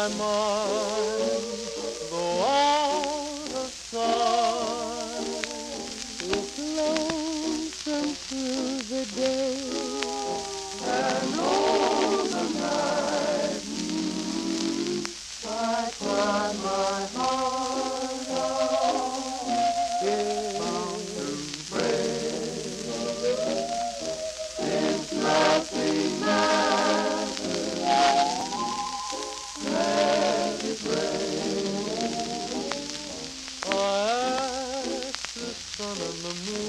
my mind go out of sight. It's lonesome through the day and all the night. I cry my heart out, bound to break. It's nothing matters, let it rain. I ask the sun and the moon